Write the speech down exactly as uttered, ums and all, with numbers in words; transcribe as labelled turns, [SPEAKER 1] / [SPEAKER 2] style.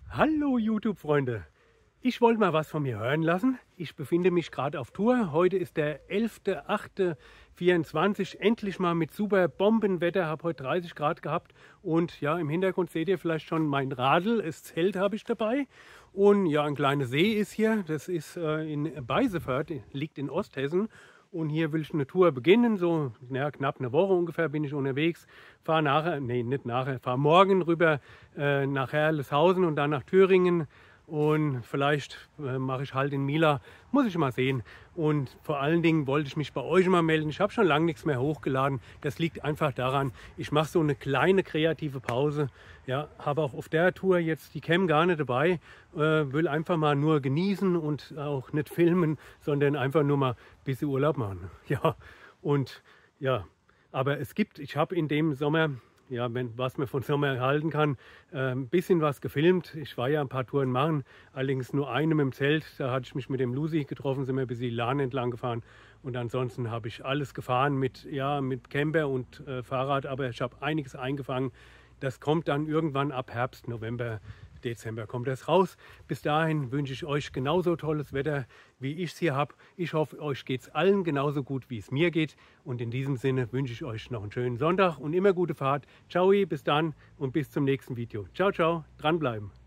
[SPEAKER 1] Hallo YouTube-Freunde! Ich wollte mal was von mir hören lassen. Ich befinde mich gerade auf Tour. Heute ist der elfter achter vierundzwanzig. Endlich mal mit super Bombenwetter. Habe heute dreißig Grad gehabt. Und ja, im Hintergrund seht ihr vielleicht schon mein Radl. Das Zelt habe ich dabei. Und ja, ein kleiner See ist hier. Das ist äh, in Beiseförth, liegt in Osthessen. Und hier will ich eine Tour beginnen, so ja, knapp eine Woche ungefähr bin ich unterwegs. Fahre nachher, nee, nicht nachher, fahre morgen rüber äh, nach Herleshausen und dann nach Thüringen. Und vielleicht äh, mache ich halt in Mila, muss ich mal sehen. Und vor allen Dingen wollte ich mich bei euch mal melden. Ich habe schon lange nichts mehr hochgeladen. Das liegt einfach daran, ich mache so eine kleine kreative Pause. Ja, habe auch auf der Tour jetzt die Cam gar nicht dabei. Äh, will einfach mal nur genießen und auch nicht filmen, sondern einfach nur mal ein bisschen Urlaub machen. Ja, und ja, aber es gibt, ich habe in dem Sommer, ja, wenn, was man von Sommer halten kann, äh, ein bisschen was gefilmt. Ich war ja ein paar Touren machen, allerdings nur eine mit dem Zelt. Da hatte ich mich mit dem Lucy getroffen, sind wir bis die Lahn entlang gefahren. Und ansonsten habe ich alles gefahren mit, ja, mit Camper und äh, Fahrrad, aber ich habe einiges eingefangen. Das kommt dann irgendwann ab Herbst, November, Dezember kommt das raus. Bis dahin wünsche ich euch genauso tolles Wetter, wie ich es hier habe. Ich hoffe, euch geht es allen genauso gut, wie es mir geht. Und in diesem Sinne wünsche ich euch noch einen schönen Sonntag und immer gute Fahrt. Ciao, bis dann und bis zum nächsten Video. Ciao, ciao, dranbleiben.